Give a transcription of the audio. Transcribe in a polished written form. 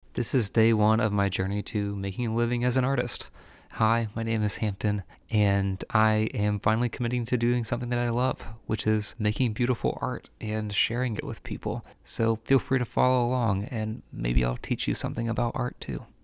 This is day one of my journey to making a living as an artist. Hi, my name is Hampton, and I am finally committing to doing something that I love, which is making beautiful art and sharing it with people. So feel free to follow along, and maybe I'll teach you something about art too.